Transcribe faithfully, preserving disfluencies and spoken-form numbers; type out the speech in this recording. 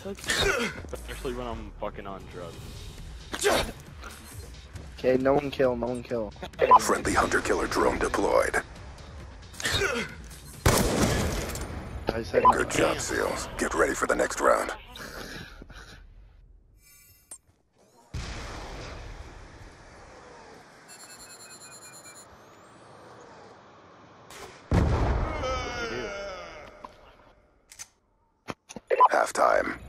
Especially when I'm fucking on drugs. Okay, no one kill, no one kill. Friendly hunter-killer drone deployed. I said Good job, SEALs. Get ready for the next round. Halftime.